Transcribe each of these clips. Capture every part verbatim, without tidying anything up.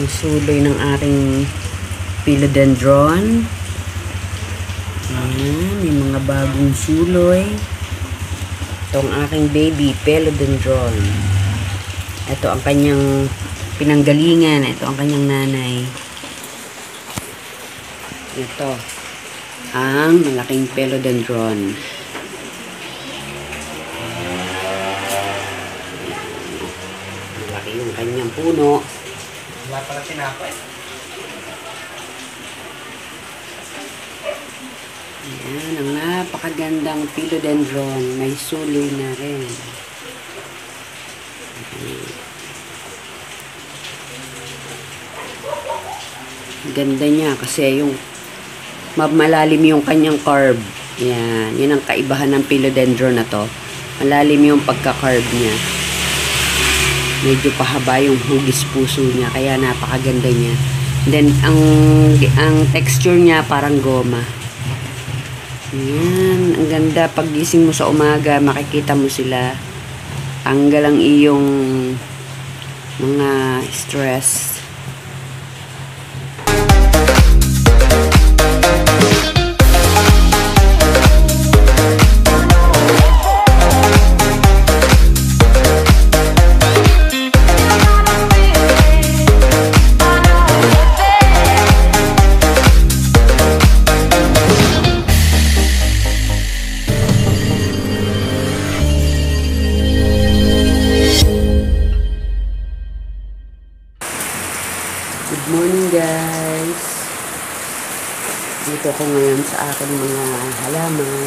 suloy ng aking philodendron. Ayan, may mga bagong suloy. Itong aking baby philodendron. Ito ang kanyang pinanggalingan. Ito ang kanyang nanay. Ito ang malaking philodendron. Malaki yung kanyang puno. Wala pala tinapay. Ayan, ang napakagandang philodendron. May suloy na rin. Ganda niya kasi yung malalim yung kanyang curve. Yan, yan ang kaibahan ng philodendron na to. Malalim yung pagka-curve niya. Medyo pahaba yung hugis puso niya, kaya napakaganda niya. Then ang ang texture niya parang goma. Yan, ang ganda. Paggising mo sa umaga, makikita mo sila. Tanggal ang iyong mga stress. Good morning guys. Dito ko ngayon sa aking mga halaman.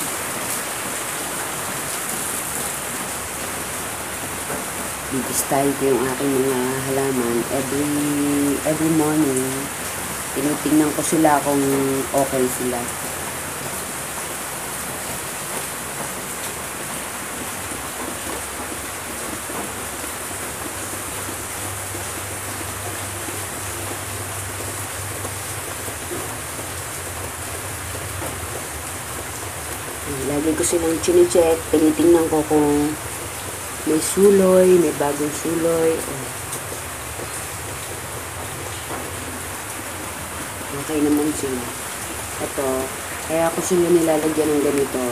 Bibistay ko yung aking mga halaman every every morning. Tinitingnan ko sila kung okay sila. Lagi ko silang chine-check, tinitingnan ko kung may suloy, may bagong suloy. Okay naman sila. Ito, kaya ko sila nilalagyan ng ganito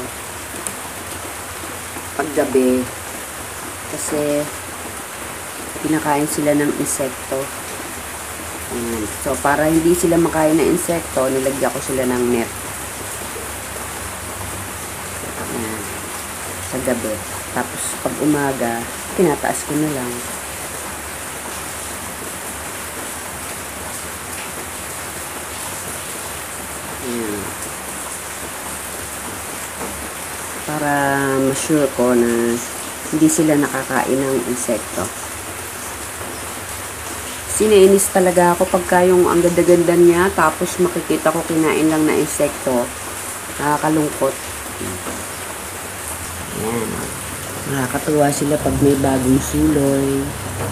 paggabi kasi pinakain sila ng insekto. Ayan. So, para hindi sila makain ng insekto, nilagyan ko sila ng net. Sa gabi. Tapos pag umaga, tinataas ko na lang. Ayan. Para ma-sure ko na hindi sila nakakain ng insekto. Sinainis talaga ako pagka yung ang ganda-ganda niya, tapos makikita ko kinain lang na insekto. Nakakalungkot. Ayan. Nakakatuwa sila pag may bagong suloy.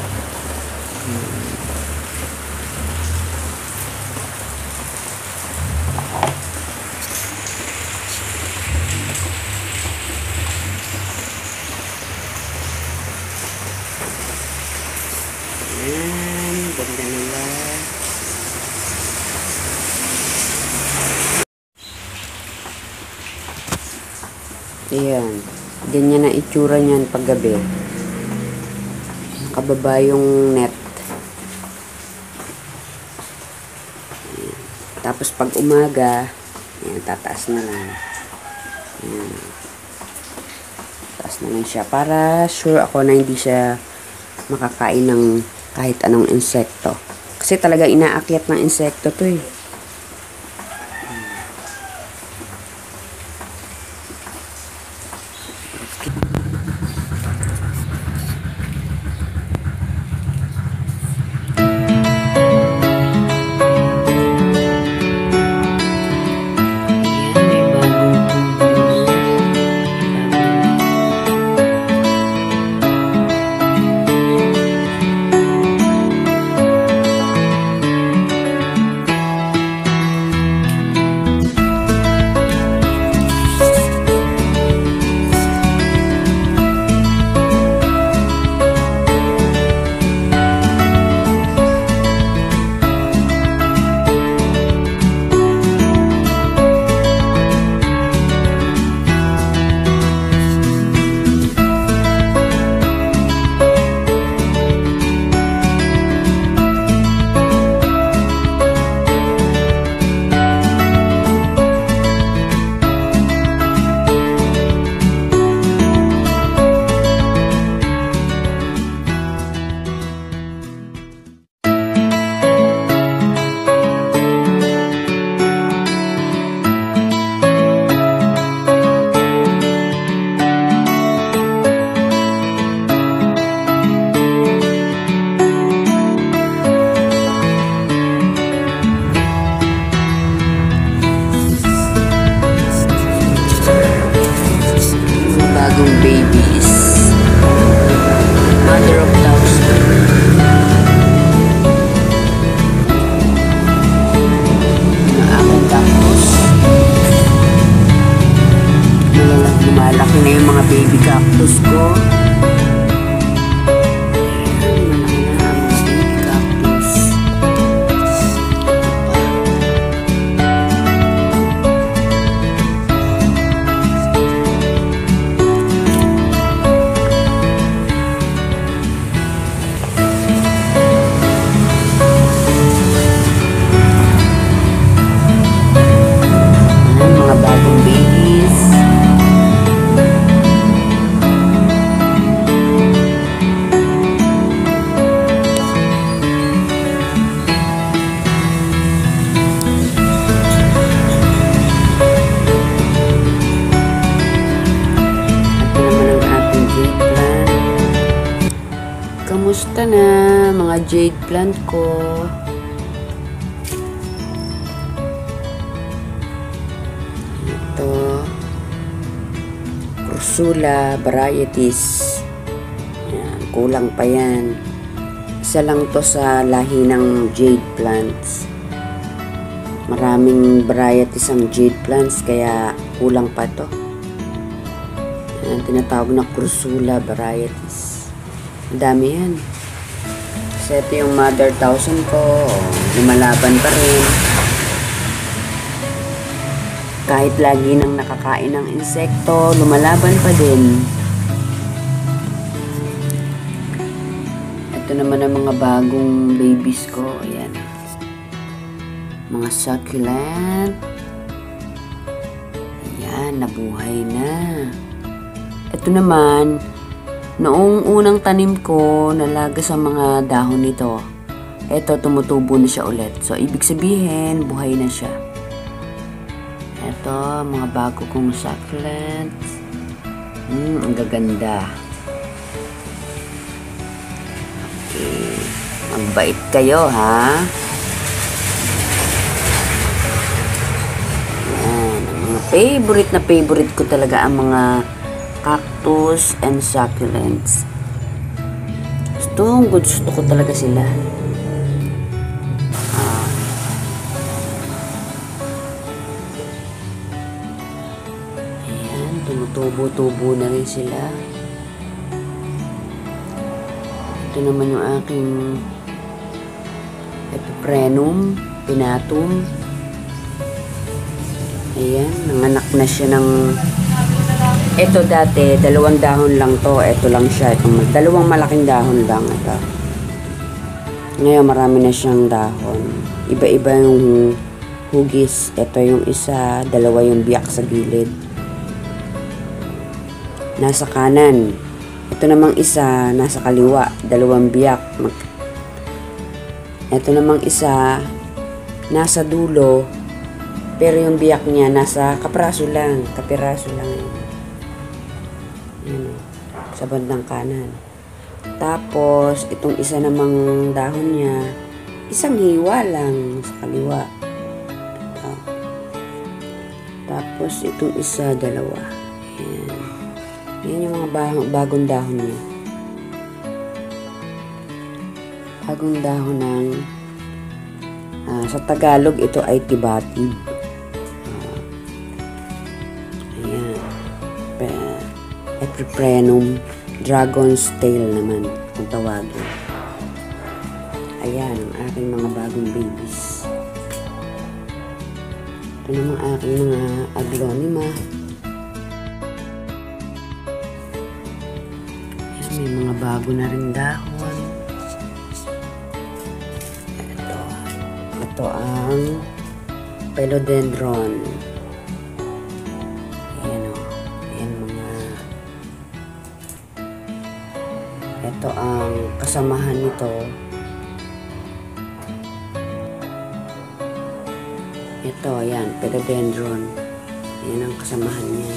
Ayan. Ganda nila. Ayan. Ganyan ang itsura niyan paggabi. Nakababa yung net. Ayan. Tapos pag umaga, ayan, tataas na lang. Ayan. Tataas na lang siya. Para sure ako na hindi siya makakain ng kahit anong insekto. Kasi talaga inaakyat ng insekto to eh. Kamusta na mga jade plant ko? Ito. Ursula varieties. Yan, kulang pa yan. Isa lang to sa lahi ng jade plants. Maraming varieties ang jade plants kaya kulang pa to. Yan, tinatawag na Ursula varieties. Ang dami yan. Kasi ito yung mother thousand ko. Lumalaban pa rin. Kahit lagi nang nakakain ng insekto, lumalaban pa din. Ito naman ang mga bagong babies ko. Ayan. Mga succulent. Ayan, nabuhay na. Ito naman, noong unang tanim ko, nalaga sa mga dahon nito. Ito, tumutubo na siya ulit. So, ibig sabihin, buhay na siya. Ito, mga bago kong succulents. Hmm, ang gaganda. Okay. Ang bait kayo, ha? Yan. Ang mga favorite na favorite ko talaga ang mga cactus and succulents. Gusto, gusto ko talaga sila. Ah. Ayan, tumutubo-tubo na rin sila. Ito naman yung aking Epiprenum pinatum. Ayan, nanganak na siya ng ito dati, dalawang dahon lang to. Ito lang siya. Itong dalawang malaking dahon lang ito. Ngayon, marami na siyang dahon. Iba-iba yung hugis. Ito yung isa, dalawa yung biyak sa gilid. Nasa kanan. Ito namang isa, nasa kaliwa. Dalawang biyak. Ito namang isa, nasa dulo. Pero yung biyak niya, nasa kapraso lang. Kapiraso lang yun. Yan, sa bandang kanan. Tapos, itong isa namang dahon niya, isang hiwa lang sa kaliwa. Ito. Tapos, itong isa, dalawa. Yan. Yan yung mga bagong, bagong dahon niya. Bagong dahon ng, uh, sa Tagalog, ito ay tibatib. Uh, ayan. Epiprenum dragon's tail naman kung tawagin. Ayan ang aking mga bagong babies. Ito naman aking mga aglonema. Ayan, may mga bago na rin dahon. Ito. Ito ang philodendron. Ito ang kasamahan nito. Ito, ayan, philodendron. Ayan ang kasamahan niya.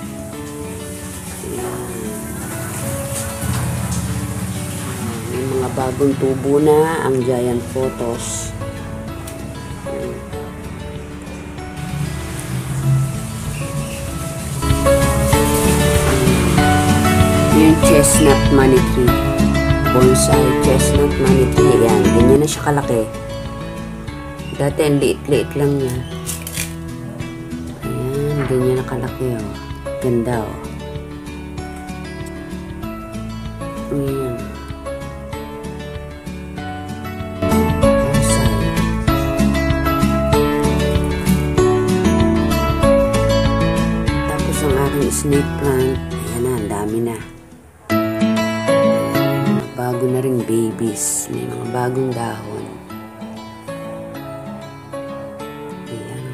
Ayan. May mga bagong tubo na ang giant photos. Yung chestnut money tree. Bonsai chestnut money tree. Ayan, ganyan na siya kalaki. Dati ang liit-liit lang niya. Ayan, ganyan na kalaki, oh. Ganda, oh. Ayan. Bonsai. Tapos ang aking snake plant. Ayan na, ang dami na. Bago na ring babies. May mga bagong dahon. Ayan.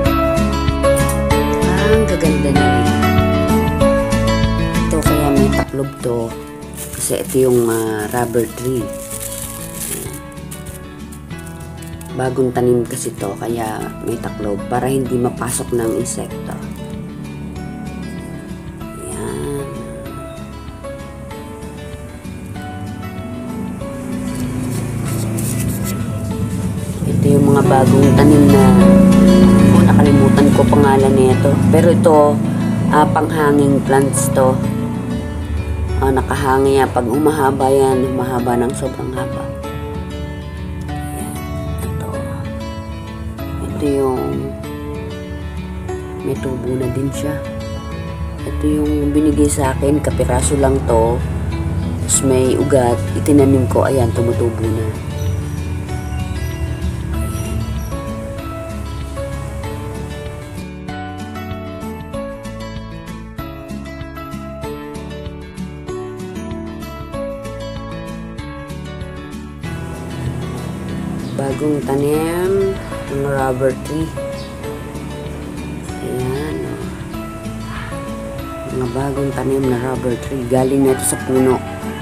Ang gaganda na rin. Ito kaya may tak taklob to. Kasi ito yung uh, rubber tree. Ayan. Bagong tanim kasi to, kaya may taklob para hindi mapasok ng insekto. Ayan. Ito yung mga bagong tanim na oh, nakalimutan ko pangalan nito. Pero ito, uh, panghanging plants to. Uh, nakahangi yan. Pag umahaba yan, umahaba ng sobrang haba. Ayan. Ito. Ito yung may tubo na din siya. Ito yung binigay sa akin. Kapiraso lang to. Tapos may ugat. Itinanim ko. Ayan, tumutubo na. Bagong tanim ng rubber tree. Ayan. Mga bagong tanim na rubber tree. Galing na ito sa puno.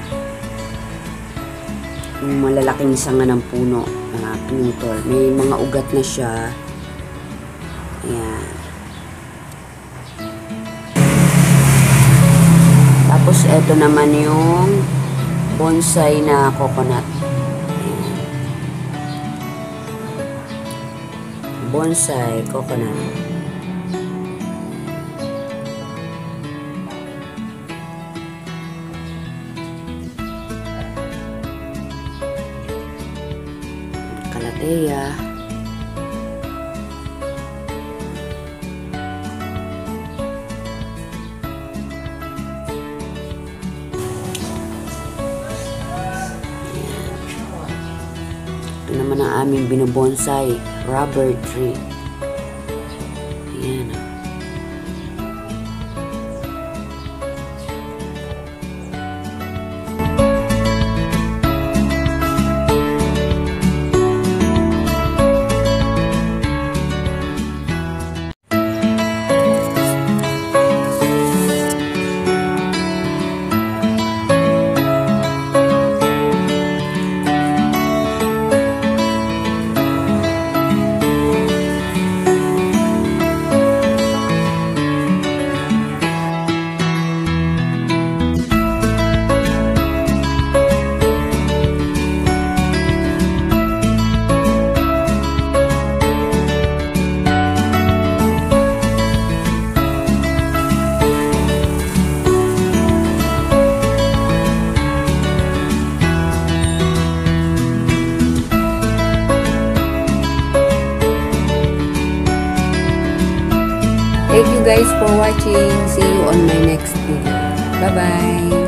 Yung malalaking sanga ng puno. Uh, pinutol. May mga ugat na siya. Ayan. Tapos ito naman yung bonsai na coconut. Bonsai coconut. Calathea. Ito naman ang aming binobonsai. Rubber tree. Ayan. Thank you guys for watching. See you on my next video. Bye-bye.